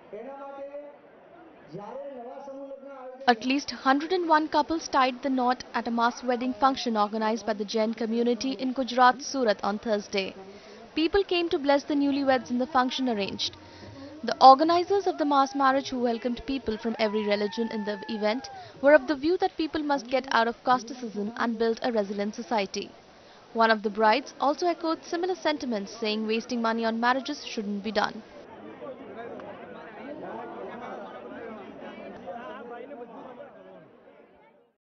At least 101 couples tied the knot at a mass wedding function organized by the Jain community in Gujarat, Surat on Thursday. People came to bless the newlyweds in the function arranged. The organizers of the mass marriage, who welcomed people from every religion in the event, were of the view that people must get out of casteism and build a resilient society. One of the brides also echoed similar sentiments, saying wasting money on marriages shouldn't be done.